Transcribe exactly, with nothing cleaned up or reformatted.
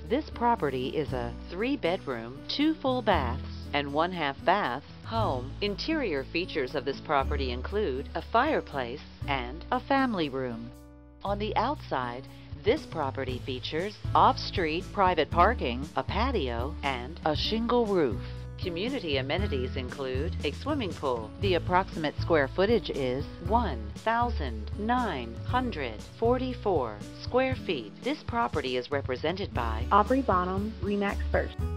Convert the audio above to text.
This property is a three-bedroom, two full baths, and one half bath home. Interior features of this property include a fireplace and a family room. On the outside, this property features off-street private parking, a patio, and a shingle roof. Community amenities include a swimming pool. The approximate square footage is one thousand nine hundred forty-four square feet. This property is represented by Aubrey Bonham, RE/MAX First.